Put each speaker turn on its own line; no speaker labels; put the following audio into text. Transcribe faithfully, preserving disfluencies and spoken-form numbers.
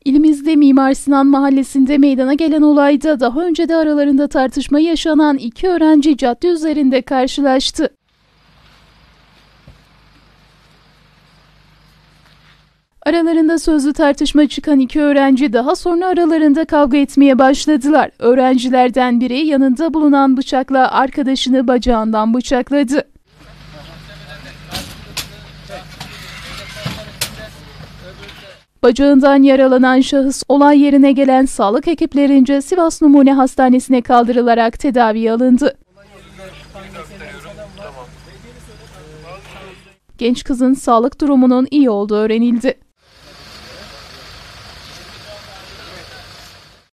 İlimizde Mimar Sinan Mahallesi'nde meydana gelen olayda daha önce de aralarında tartışma yaşanan iki öğrenci cadde üzerinde karşılaştı. Aralarında sözlü tartışma çıkan iki öğrenci daha sonra aralarında kavga etmeye başladılar. Öğrencilerden biri yanında bulunan bıçakla arkadaşını bacağından bıçakladı. Bacağından yaralanan şahıs olay yerine gelen sağlık ekiplerince Sivas Numune Hastanesi'ne kaldırılarak tedaviye alındı. Genç kızın sağlık durumunun iyi olduğu öğrenildi.